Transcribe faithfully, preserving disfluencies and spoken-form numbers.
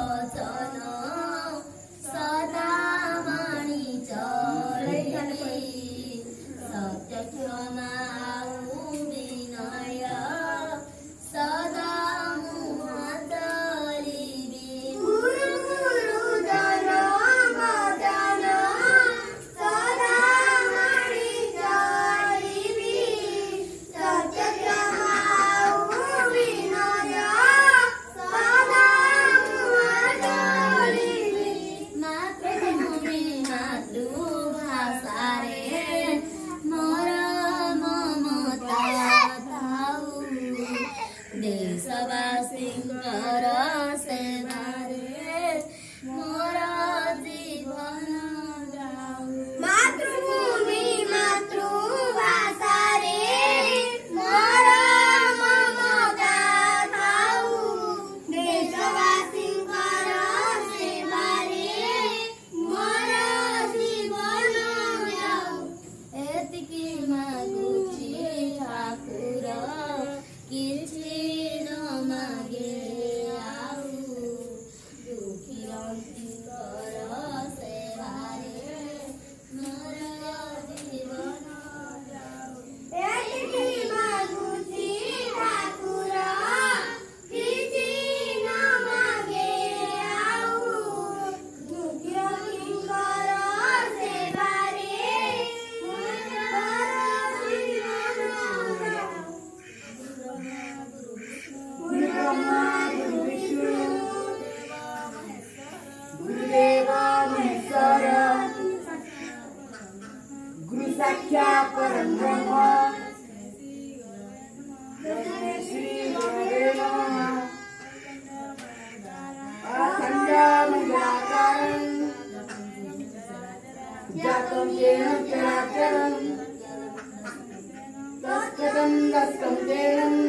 वचन सदा मानि चलिबी सत्य क्षमा विनय सदा मुह चलिबी देशवासींकर सेवारे मोर जीवन जाऊ मातृभूमि मातृभाषा रे मोर ममता थाऊ देशवासींकर सेवारे मोर जीवन जाऊ एतिकी मागुची ठाकुर किछि साक्षात् परं ब्रह्म तस्मै श्री गुरवे नमः। अखण्डमण्डलाकारं जातं येन चराचरं तत्पदं दत्तं तेन